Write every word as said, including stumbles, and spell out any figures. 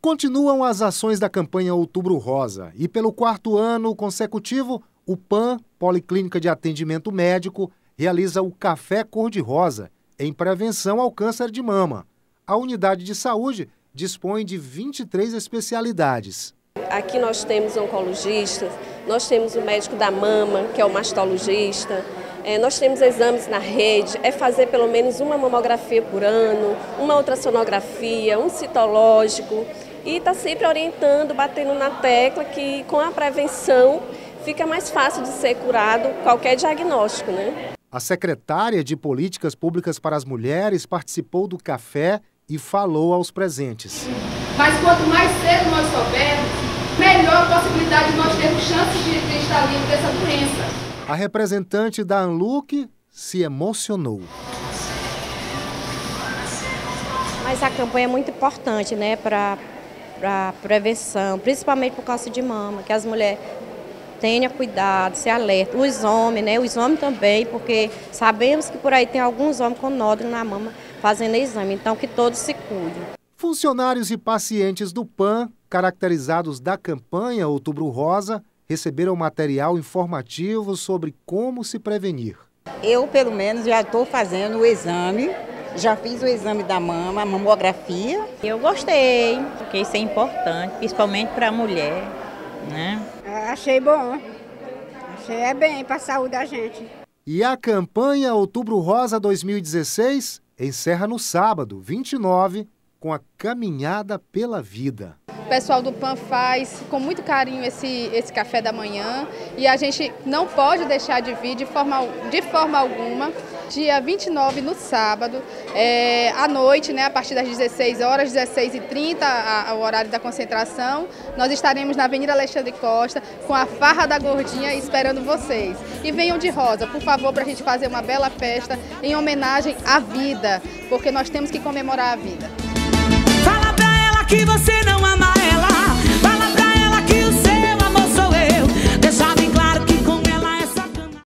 Continuam as ações da campanha Outubro Rosa e, pelo quarto ano consecutivo, o P A M, Policlínica de Atendimento Médico, realiza o Café Cor-de-Rosa em prevenção ao câncer de mama. A unidade de saúde dispõe de vinte e três especialidades. Aqui nós temos oncologistas, nós temos o médico da mama, que é o mastologista, é, nós temos exames na rede, é fazer pelo menos uma mamografia por ano, uma ultrassonografia, um citológico, e está sempre orientando, batendo na tecla que com a prevenção fica mais fácil de ser curado qualquer diagnóstico, né? A secretária de Políticas Públicas para as Mulheres participou do café e falou aos presentes. Mas quanto mais cedo nós soubermos, melhor a possibilidade de nós termos chances de, de estar livre dessa doença. A representante da ANLUC se emocionou. Mas a campanha é muito importante, né, para a prevenção, principalmente por causa de mama, que as mulheres tenham cuidado, se alertem. Os homens, né, os homens também, porque sabemos que por aí tem alguns homens com nódulo na mama fazendo exame, então que todos se cuidem. Funcionários e pacientes do P A M, caracterizados da campanha Outubro Rosa, receberam material informativo sobre como se prevenir. Eu, pelo menos, já estou fazendo o exame, já fiz o exame da mama, a mamografia. Eu gostei, porque isso é importante, principalmente para a mulher, né? Achei bom, achei é bem para a saúde da gente. E a campanha Outubro Rosa dois mil e dezesseis encerra no sábado, vinte e nove, com a Caminhada pela Vida. O pessoal do P A M faz com muito carinho esse, esse café da manhã e a gente não pode deixar de vir de forma, de forma alguma. Dia vinte e nove, no sábado, é, à noite, né, a partir das dezesseis horas, dezesseis e trinta, a, a, o horário da concentração, nós estaremos na Avenida Alexandre Costa com a Farra da Gordinha esperando vocês. E venham de rosa, por favor, para a gente fazer uma bela festa em homenagem à vida, porque nós temos que comemorar a vida. Fala pra ela que você